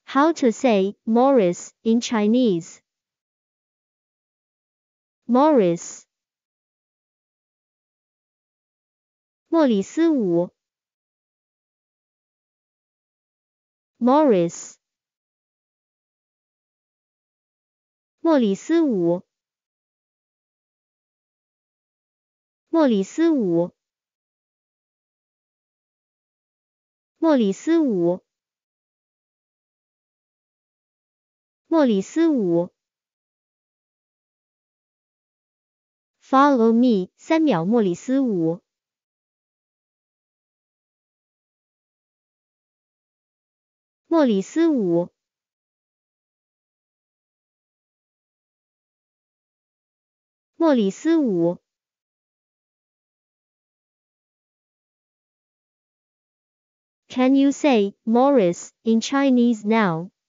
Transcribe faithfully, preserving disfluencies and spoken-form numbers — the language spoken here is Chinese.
How to say Morris in Chinese? Morris. 莫里斯五 Morris. 莫里斯五莫里斯五莫里斯五莫里斯五 Follow me 三秒莫里斯五莫里斯五莫里斯五 Can you say Morris in Chinese now?